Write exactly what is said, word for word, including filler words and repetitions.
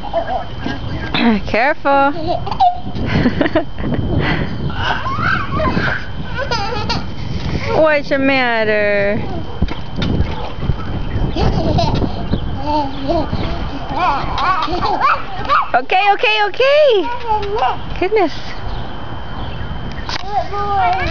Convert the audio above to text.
Careful. What's the matter? Okay, okay, okay. Goodness. Good boy.